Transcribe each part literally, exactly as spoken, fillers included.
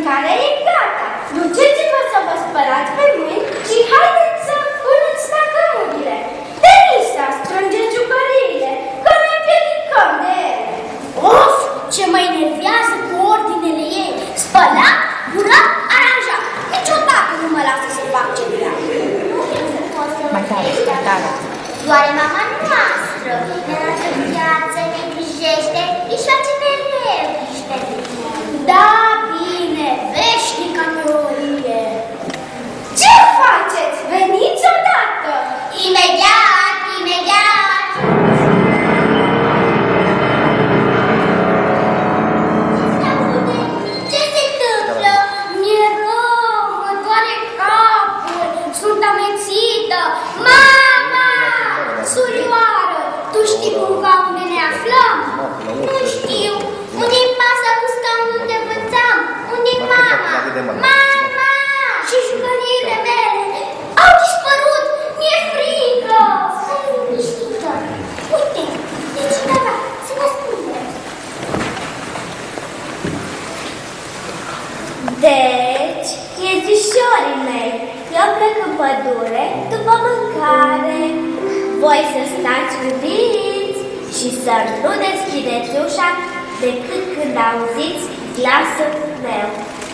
mâncarea e gata. Duceți-vă să vă spălați pe mâini și haideți să puneți tacămurile. Denisa, strângeți jucăriile, că ne împiedicăm de ele. Of, ce mă enervează cu ordinele ei. Spălat, curat, aranjat. Niciodată nu mă lasă să fac ce vreau. Mai tare, mai tare. Doar mama noastră ne lasă viață, ne îngrijește, își face mereu își pentru noi. Da, bine, veșnica teorie. Ce faceți? Veniți odată! Imediat, imediat! Ce se întâmplă? Mi-e rău, mă doare capul, sunt amețită. Mama! Surioară, tu știi cumva unde ne aflăm? Nu știu. Unde-i masa cu scaunul unde învățam? Unde-i mama? Mama! Și jucăriile mele au dispărut. Mi-e frică. Sunt liniștită. Uite, e cineva. Să mă spune. Deci, iezișorii mei, eu plec în pădure după mâncare. Voi să stați iubiți și să nu deschideți ușa decât când auziți glasul meu.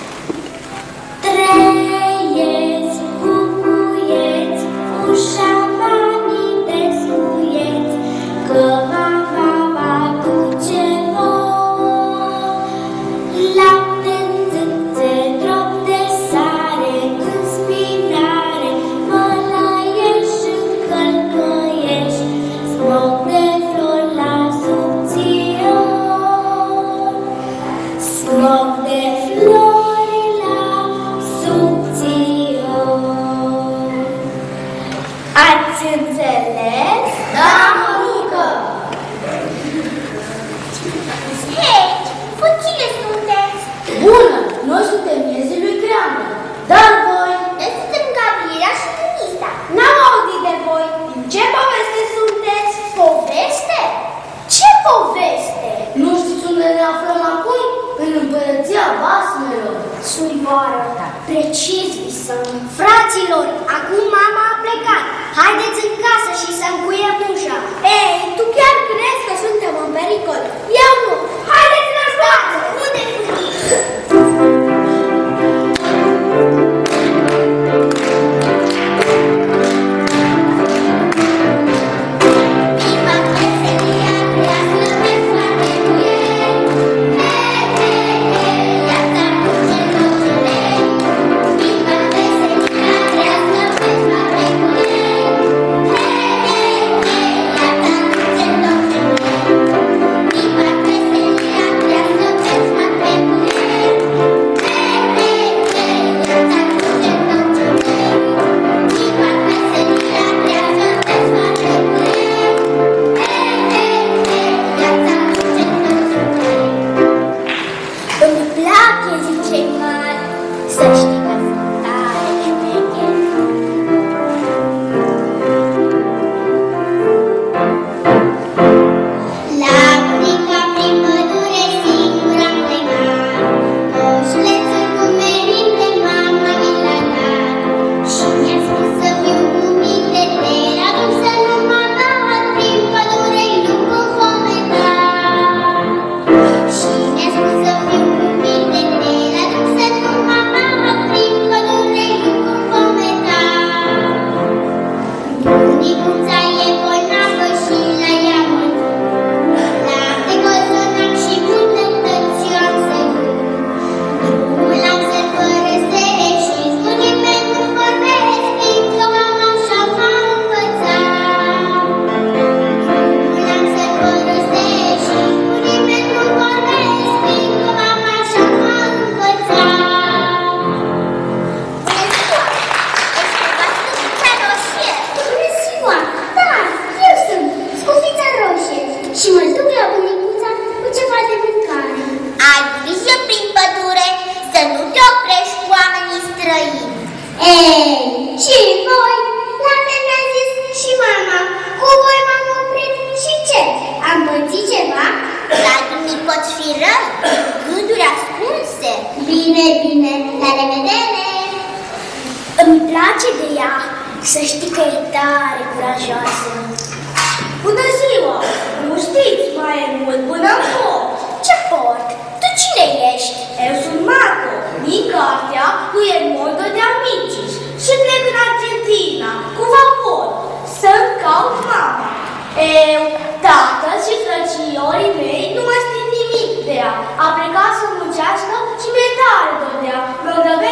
Trăieți, cucuieți, ușa banii descuieți, că mama va duce vouă. Lapte, țâțe, drop de sare, în spinare, mălăieși, încălcăieși, smoc de flori la subțior. Smoc de flori la subțior. Ați înțeles? Da, mămică! Hei, voi cine sunteți? Bună! Noi suntem miezii lui Creangă. Dar voi? Noi suntem Gabriela și Denisa. N-am auzit de voi. Din ce poveste sunteți? Poveste? Ce poveste? Nu știți unde ne aflăm acum? În împărăția basmelor. Surioară, precis visăm. Fraților, acum mama a plecat. Haideți în casă și să încuiem ușa. Ei, tu chiar crezi că suntem în pericol? Eu nu! Haideți la spate! Unde fugiți? Viva bine, la revedere! Îmi place de ea, să știi că e tare curajoasă. Bună ziua! Nu știți, mai e mult până în port. Ce port? Tu cine ești? Eu sunt Marco, din cartea cu Edmondo de Amicis și plec în Argentina cu vapor să-mi caut mama. Eu, tatăl și frățiorii mei nu mai știu nimic de ea. A plecat să muncească și mi-e tare dor de ea.